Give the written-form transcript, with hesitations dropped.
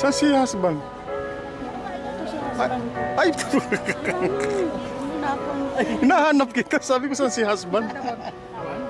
Saan si husband? Ito si Ay, husband. hinahanap kita. Sabi ko saan si husband?